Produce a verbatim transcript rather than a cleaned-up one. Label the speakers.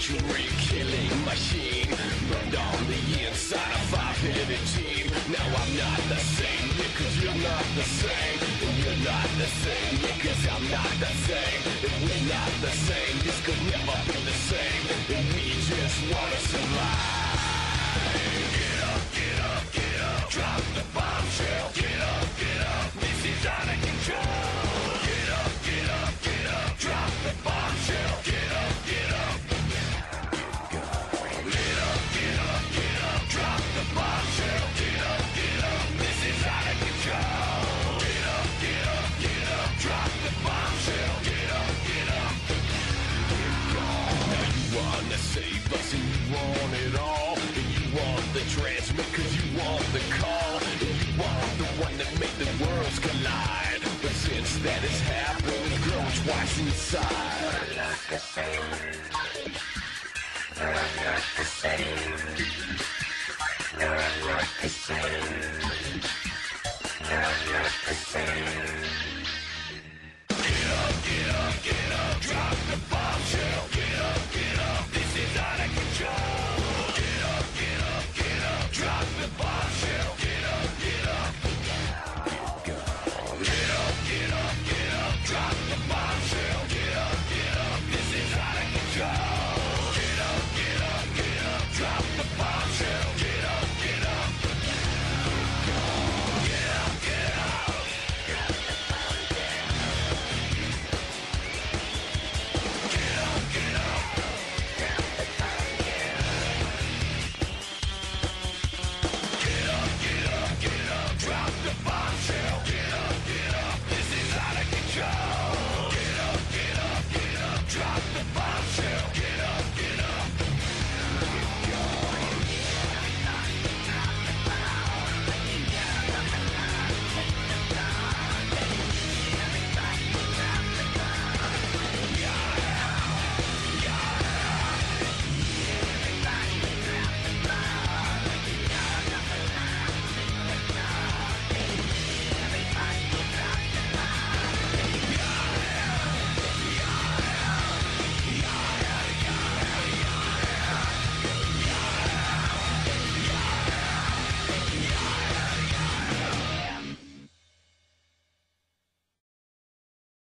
Speaker 1: century killing machine, burned on the inside a five-headed team. Now I'm not the same, yeah, cause you're not the same. And you're not the same, yeah, cause I'm not the same. And we're not the same, this could never be the same. And we just wanna survive. Get up, get up, get up, drop the bombshell. Get up, get up, this is out of control. Get up, get up, get up, drop the bombshell. Get up, get up, get up, get up, get up, drop the bombshell. Get up, get up, this is out of control. Get up, get up, get up, drop the bombshell. Get up, get up, now you wanna save us and you want it all. And you want the transmit cause you want the call. And you want the one that made the worlds collide. But since that has happened, we've grown twice inside. We're not the same. No, I'm not the same. No, I'm not the same. No, I'm not the same. Get up, get up, get up, drop the bombshell.